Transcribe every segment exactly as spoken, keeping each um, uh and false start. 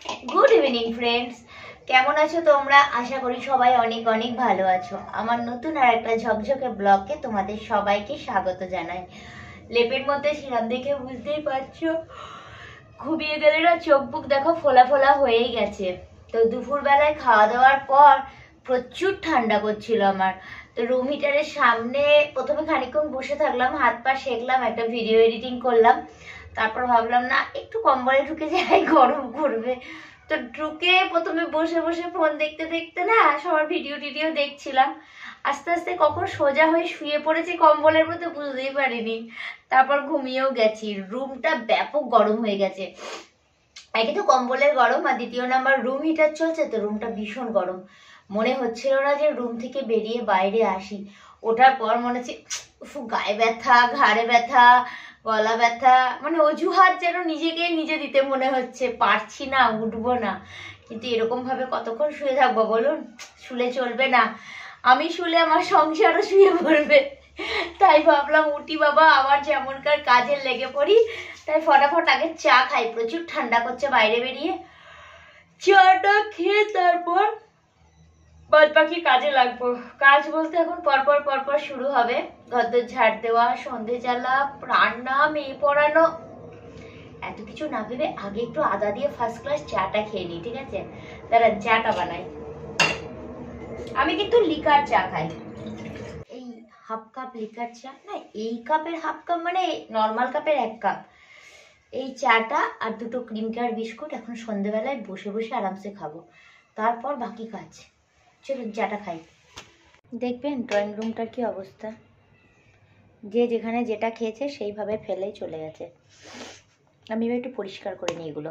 Good evening friends, কেমন আছো তোমরা? আশা করি সবাই অনেক অনেক ভালো আছো। আমার নতুন আর একটা ঝকঝকে ব্লগে তোমাদের সবাইকে স্বাগত জানাই। লেপের মধ্যে ছিলাম দেখে বুঝতেই পারছো, ঘুমিয়ে গেলে না চোখ বুক দেখো ফোলা ফোলা হয়েই গেছে। তো দুপুর বেলায় খাওয়া দাওয়ার পর প্রচুর ঠান্ডা করছিল আমার। তো রুম হিটারের সামনে প্রথমে খানিকক্ষণ বসে থাকলাম, হাত পা সেঁকলাম, একটা ভিডিও এডিটিং করলাম। তারপর ভাবলাম না একটু কম্বলে ঢুকে যাই, গরম করবে। তো ঢুকে প্রথমে বসে বসে ফোন দেখতে দেখতে না সবার ভিডিও টিডিও দেখছিলাম। আস্তে আস্তে কখন সোজা হয়ে শুয়ে পড়েছি কম্বলের মধ্যে বুঝতেই পারিনি। তারপর ঘুমিয়েও গেছি। রুমটা ব্যাপক গরম হয়ে গেছে। একে তো কম্বলের গরম, আর দ্বিতীয় নাম্বার রুম হিটার চলছে, তো রুমটা ভীষণ গরম। মনে হচ্ছিল না যে রুম থেকে বেরিয়ে বাইরে আসি। ওঠার পর মনে হচ্ছে গায়ে ব্যথা, ঘাড়ে ব্যথা, গলা ব্যথা, মানে অজুহাত যেন নিজেকে নিজে দিতে মনে হচ্ছে, পারছি না, উঠবো না। কিন্তু এরকম ভাবে কতক্ষণ শুয়ে থাকবো বলুন? শুলে চলবে না। আমি শুলে আমার সংসারও শুয়ে পড়বে। তাই ভাবলাম উঠি বাবা, আবার যেমনকার কাজে লেগে পড়ি। তাই ফটাফট আগে চা খাই, প্রচুর ঠান্ডা করছে বাইরে বেরিয়ে। চাটা খেয়ে তারপর বাদ বাকি কাজে লাগবো। কাজ বলতে এখন পরপর পরপর শুরু হবে। ঘরদোর ঝাড় দেওয়া, সন্ধে জ্বালা, রান্না, মেয়ে পড়ানো, এত কিছু না ভেবে আগে একটু আদা দিয়ে ফার্স্ট ক্লাস চাটা খেয়ে নিই, ঠিক আছে? দাঁড়ান চাটা বানাই। আমি কিন্তু লিকার চা খাই, এই হাফ কাপ লিকার চা না, এই কাপের হাফ কাপ মানে নর্মাল কাপের এক কাপ। এই চাটা আর দুটো ক্রিম কেয়ার বিস্কুট এখন সন্ধ্যেবেলায় বসে বসে আরামসে খাবো। তারপর বাকি কাজ। চলুন চাটা খাই। দেখবেন ড্রয়িং রুমটার কি অবস্থা। যে যেখানে যেটা খেয়েছে সেইভাবে ফেলেই চলে গেছে। আমি এবার একটু পরিষ্কার করে নিই এগুলো।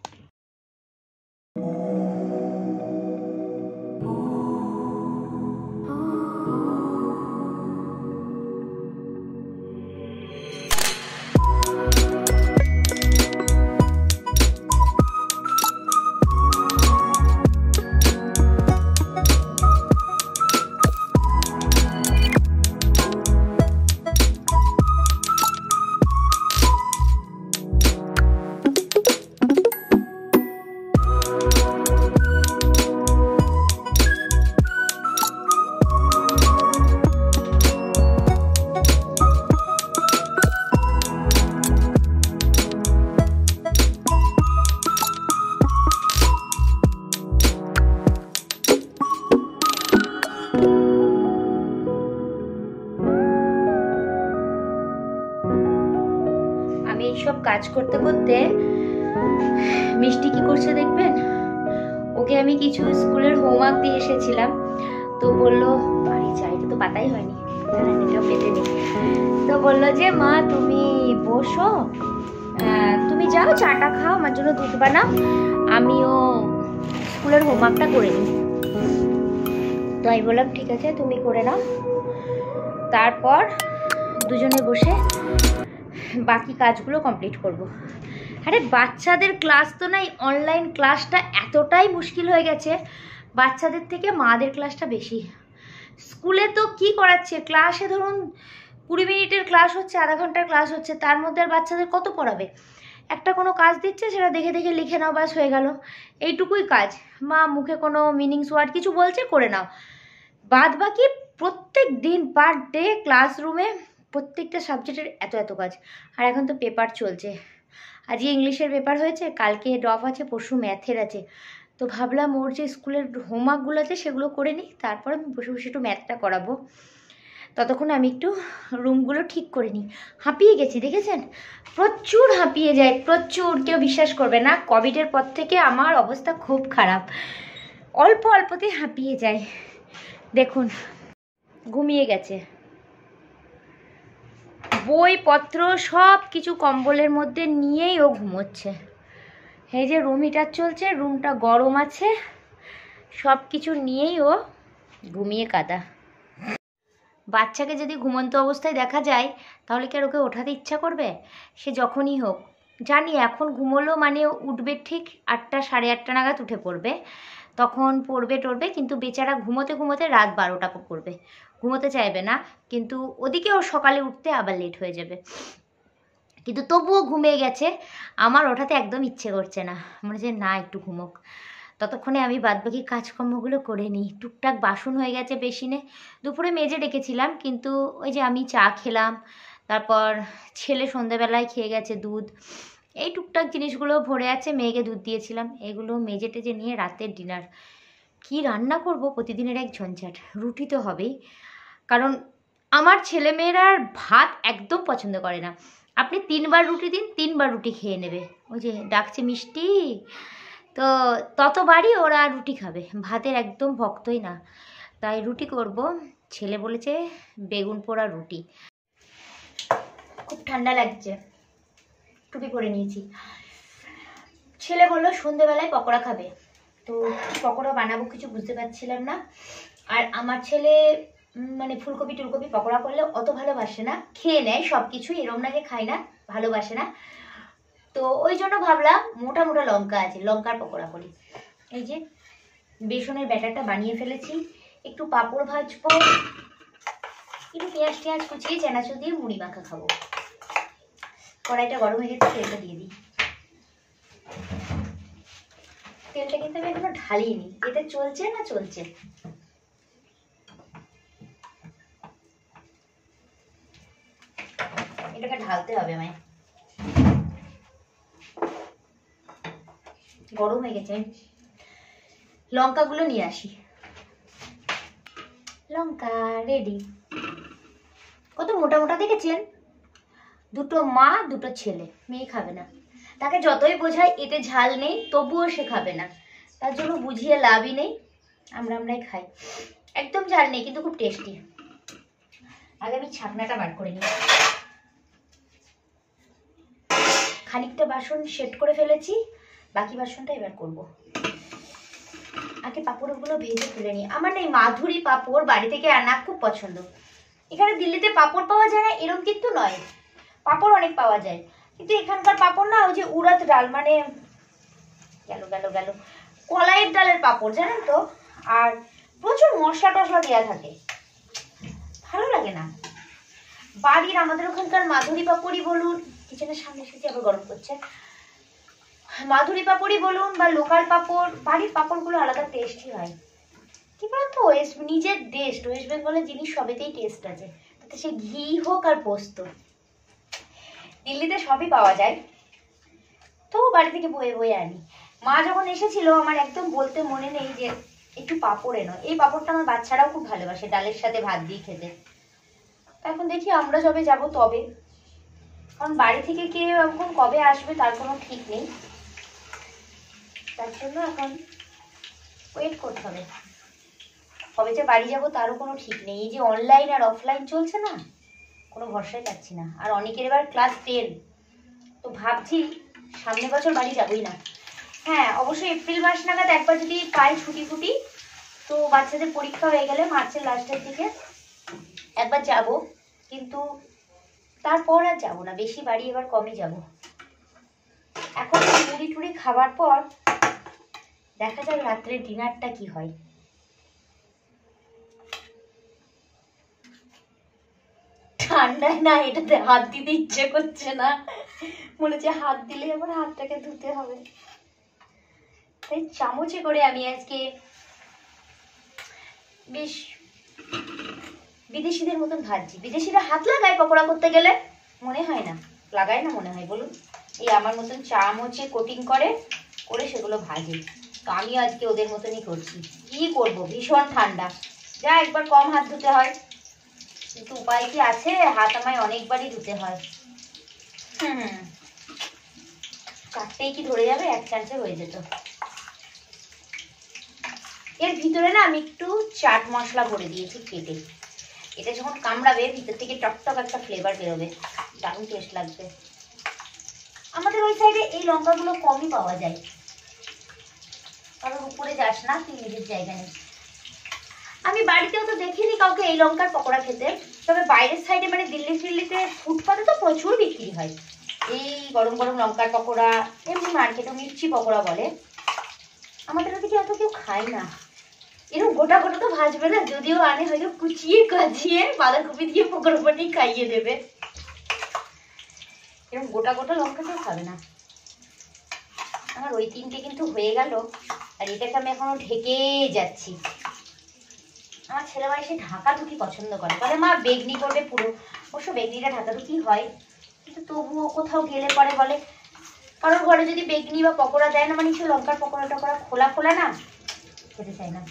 সব কাজ করতে করতে মিষ্টি কি করছে দেখবেন। ওকে আমি কিছু স্কুলের হোমওয়ার্ক দিয়ে এসেছিলাম, তো বললো আরে চা এটা তো পাতাই হয়নি, এটাও পেতে নেই। তো বললো যে মা তুমি বসো, তুমি যাও চাটা খাও, আমার জন্য দুধ বানাও, আমিও স্কুলের হোমওয়ার্কটা করে নিই। তো আমি বললাম ঠিক আছে তুমি করে নাও। তারপর দুজনে বসে বাকি কাজগুলো কমপ্লিট করব। আরে বাচ্চাদের ক্লাস তো নাই, অনলাইন ক্লাসটা এতটাই মুশকিল হয়ে গেছে, বাচ্চাদের থেকে মাদের ক্লাসটা বেশি। স্কুলে তো কি করাচ্ছে, ক্লাসে ধরুন কুড়ি মিনিটের ক্লাস হচ্ছে, আধা ঘন্টার ক্লাস হচ্ছে, তার মধ্যে আর বাচ্চাদের কত পড়াবে? একটা কোনো কাজ দিচ্ছে, সেটা দেখে দেখে লিখে নাও, ব্যাস হয়ে গেল, এইটুকুই কাজ। মা মুখে কোনো মিনিংস ওয়ার্ড কিছু বলছে করে নাও। বাদ বাকি প্রত্যেক দিন পার ডে ক্লাসরুমে প্রত্যেকটা সাবজেক্টের এত এত কাজ। আর এখন তো পেপার চলছে, আজকে ইংলিশের পেপার হয়েছে, কালকে ড্রপ আছে, পরশু ম্যাথের আছে। তো ভাবলাম ওর যে স্কুলের হোমওয়ার্কগুলো আছে সেগুলো করে নিই, তারপর আমি বসে বসে একটু ম্যাথটা করাবো। ততক্ষণ আমি একটু রুমগুলো ঠিক করে নিই। হাঁপিয়ে গেছি দেখেছেন, প্রচুর হাঁপিয়ে যায়, প্রচুর। কেউ বিশ্বাস করবে না, কোভিডের পর থেকে আমার অবস্থা খুব খারাপ, অল্প অল্পতেই হাঁপিয়ে যায়। দেখুন ঘুমিয়ে গেছে, বইপত্র সব কিছু কম্বলের মধ্যে নিয়েই ও ঘুমোচ্ছে। এই যে রুম হিটার চলছে, রুমটা গরম আছে, সব কিছু নিয়েই ও ঘুমিয়ে কাদা। বাচ্চাকে যদি ঘুমন্ত অবস্থায় দেখা যায় তাহলে কি আর ওকে ওঠাতে ইচ্ছা করবে? সে যখনই হোক, জানি এখন ঘুমোলো মানে উঠবে ঠিক আটটা সাড়ে আটটা নাগাদ উঠে পড়বে, তখন পড়বে টড়বে, কিন্তু বেচারা ঘুমোতে ঘুমোতে রাত বারোটা পড়বে, ঘুমোতে চাইবে না, কিন্তু ওদিকে ওর সকালে উঠতে আবার লেট হয়ে যাবে। কিন্তু তবুও ঘুমিয়ে গেছে। আমার ওঠাতে একদম ইচ্ছে করছে না, মনে হচ্ছে না একটু ঘুমোক। ততক্ষণে আমি বাদবাকি কাজকর্মগুলো করে নিই। টুকটাক বাসন হয়ে গেছে বেসিনে, দুপুরে মেজে রেখেছিলাম, কিন্তু ওই যে আমি চা খেলাম, তারপর ছেলে সন্ধ্যেবেলায় খেয়ে গেছে দুধ, এই টুকটাক জিনিসগুলো ভরে আছে, মেয়েকে দুধ দিয়েছিলাম, এগুলো মেজে টেজে নিয়ে রাতের ডিনার কি রান্না করব, প্রতিদিনের এক ঝঞ্ঝাট। রুটি তো হবেই, কারণ আমার ছেলেমেয়েরা ভাত একদম পছন্দ করে না। আপনি তিনবার রুটি দিন, তিনবার রুটি খেয়ে নেবে। ওই যে ডাকছে মিষ্টি, তো ততবারই ওরা রুটি খাবে, ভাতের একদম ভক্তই না। তাই রুটি করব। ছেলে বলেছে বেগুন পোড়া রুটি। খুব ঠান্ডা লাগছে, টুপি পরে নিয়েছি। ছেলে বললো সন্ধেবেলায় পকোড়া খাবে, তো পকোড়া বানাবো কিছু বুঝতে পারছিলাম না। আর আমার ছেলে মানে ফুলকপি টুলকপি পকোড়া করলে অত ভালোবাসে না, খেয়ে নেয় সব কিছু, এরম না যে খায় না, ভালোবাসে না। তো ওই জন্য ভাবলাম মোটা মোটা লঙ্কা আছে, লঙ্কার পকোড়া করি। এই যে বেসনের ব্যাটারটা বানিয়ে ফেলেছি, একটু পাঁপড় ভাজবো, একটু পেঁয়াজ টেঁয়াজ কুচিয়ে চানাচুর দিয়ে মুড়ি মাখা খাবো। কড়াইটা গরম হয়ে গেছে, তেলটা দিয়ে দিই। তেলটা কিন্তু আমি এখনো ঢালিনি, এটা চলছে না চলছে। এটাকে ঢালতে হবে আমায়, গরম হয়ে গেছে। লঙ্কাগুলো নিয়ে আসি। লঙ্কা রেডি। কত মোটা মোটা দেখেছেন? দুটো মা দুটো ছেলে, মেয়ে খাবে না। তাকে যতই বোঝাই এতে ঝাল নেই, তবুও সে খাবে না। তার জন্য বুঝিয়ে লাভই নেই, আমরা আমরাই খাই। একদম ঝাল নেই কিন্তু খুব টেস্টি। আগে আমি ছাকনাটা বার করে নিই। খানিকটা বাসন সেট করে ফেলেছি, বাকি বাসনটা এবার করব। আগে পাঁপড়গুলো ভেজে তুলে নিই। আমার না এই মাধুরী পাঁপড় বাড়ি থেকে আনা খুব পছন্দ। এখানে দিল্লিতে পাঁপড় পাওয়া যায় না এরকম কিন্তু নয়, পাঁপড় অনেক পাওয়া যায়, কিন্তু এখানকার পাঁপড় না ওই যে উড়দ ডাল, মানে গেল গেল গেল কলাইয়ের ডালের পাঁপড়, জানেন তো, আর প্রচুর মশলা টশলা দেওয়া থাকে, ভালো লাগে না। বাড়ির আমাদের ওখানকার মাধুরী পাঁপড়ই বলুন, কিচেনের সামনে এসেছি আবার গরম করছে, মাধুরী পাঁপড়ই বলুন বা লোকাল পাঁপড়, বাড়ির পাঁপড়গুলো আলাদা টেস্টই হয়। কি বলতো, ওয়েস্ট নিজের দেশ, ওয়েস্ট বেঙ্গলের জিনিস সবেতেই টেস্ট আছে, তাতে সে ঘি হোক আর পোস্ত। দিল্লিতে সবই পাওয়া যায়, তো বাড়ি থেকে বয়ে বয়ে আনি। মা যখন এসেছিল আমার একদম বলতে মনে নেই যে একটু পাঁপড় এনো। এই পাঁপড়টা আমার বাচ্চারাও খুব ভালোবাসে ডালের সাথে ভাত দিয়ে খেতে। এখন দেখি আমরা যবে যাব তবে, কারণ বাড়ি থেকে কে এখন কবে আসবে তার কোনো ঠিক নেই, তার জন্য এখন ওয়েট করতে হবে। কবে যে বাড়ি যাব তারও কোনো ঠিক নেই। এই যে অনলাইন আর অফলাইন চলছে না, কোনো ভরসাই পাচ্ছি না। আর অনেকের এবার ক্লাস টেন, তো ভাবছি সামনে বছর বাড়ি যাবই না। হ্যাঁ অবশ্যই এপ্রিল মাস নাগাদ একবার যদি পাই ছুটি ফুটি, তো বাচ্চাদের পরীক্ষা হয়ে গেলে মার্চের লাস্টের দিকে একবার যাব, কিন্তু তারপর আর যাবো না, বেশি বাড়ি এবার কমই যাব। এখন মুড়ি টুড়ি খাবার পর দেখা যাক রাত্রে ডিনারটা কি হয়। ঠান্ডায় না এটাতে হাত দিতে ইচ্ছে করছে না, মনে হচ্ছে হাত দিলে আবার হাতটাকে ধুতে হবে। তাই চামচে করে আমি আজকে বেশ বিদেশিদের মতন ভাজছি। বিদেশিরা হাত লাগায় পকোড়া করতে গেলে? মনে হয় না, লাগায় না মনে হয় বলুন। এই আমার মতন চামচে কোটিং করে করে সেগুলো ভাজে। তো আমি আজকে ওদের মতনই করছি। কি করবো, ভীষণ ঠান্ডা, যা একবার কম হাত ধুতে হয়, কিন্তু উপায় কি আছে, হাত আমায় অনেকবারই ধুতে হয়। হুম কাটতেই কি ধরে যাবে, এক চান্সে হয়ে যেত। এর ভিতরে না আমি একটু চাট মশলা ভরে দিয়েছি কেটে, এটা যখন কামড়াবে ভিতর থেকে টকটক একটা ফ্লেভার বেরোবে, দারুণ টেস্ট লাগবে। আমাদের ওই সাইডে এই লঙ্কাগুলো কমই পাওয়া যায়, কারণ উপরে যাস না তুই নিজের জায়গা নেই। আমি বাড়িতেও তো দেখিনি কাউকে এই লঙ্কার পকোড়া খেতে, তবে বাইরের সাইডে মানে দিল্লি ফিল্লিতে ফুটপাতে তো প্রচুর বিক্রি হয় এই গরম গরম লঙ্কার পকোড়া, এমনি মার্কেটে মির্চি পকোড়া বলে। আমাদের ওদিকে এত কেউ খায় না, এরকম গোটা গোটা তো ভাজবে না, যদিও আনে হয়তো কুচিয়ে কাচিয়ে বাঁধাকপি দিয়ে পকোড়া বানিয়ে খাইয়ে দেবে। এরকম গোটা গোটা লঙ্কা কেউ খাবে না। আমার ওই তিনটে কিন্তু হয়ে গেল, আর এটাকে আমি এখনো ঢেকে যাচ্ছি। আমার ছেলেমেয়ে সে ঢাকাঢুকি পছন্দ করে, বলে মা বেগনি করবে পুরো। অবশ্য বেগনিটা ঢাকাঢুকি হয়, কিন্তু তবুও কোথাও গেলে পরে বলে, কারোর ঘরে যদি বেগনি বা পকোড়া দেয় না, মানে কিছু লঙ্কার পকোড়া টকোড়া খোলা খোলা না, খেতে চাই না।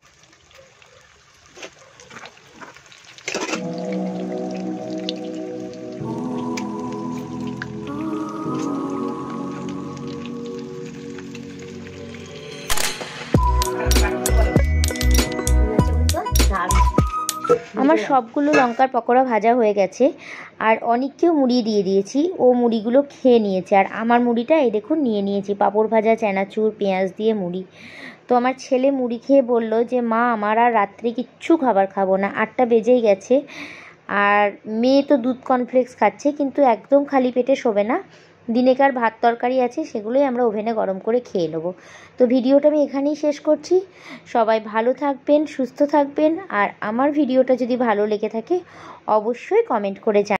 আমার সবগুলো লঙ্কার পকোড়া ভাজা হয়ে গেছে, আর অনেককেও মুড়ি দিয়ে দিয়েছি। ও মুড়িগুলো খেয়ে নিয়েছে, আর আমার মুড়িটা এই দেখুন নিয়ে নিয়েছি, পাঁপড় ভাজা, চানাচুর, পেঁয়াজ দিয়ে মুড়ি। তো আমার ছেলে মুড়ি খেয়ে বলল যে মা আমার আর রাত্রে কিচ্ছু খাবার খাবো না, আটটা বেজেই গেছে। আর মেয়ে তো দুধ কর্নফ্লেক্স খাচ্ছে, কিন্তু একদম খালি পেটে শোবে না। দিনেকার ভাত তরকারি আছে, সেগুলোই আমরা ওভেনে গরম করে খেয়ে নেবো। তো ভিডিওটা আমি এখানেই শেষ করছি। সবাই ভালো থাকবেন, সুস্থ থাকবেন, আর আমার ভিডিওটা যদি ভালো লেগে থাকে অবশ্যই কমেন্ট করে জানাবেন।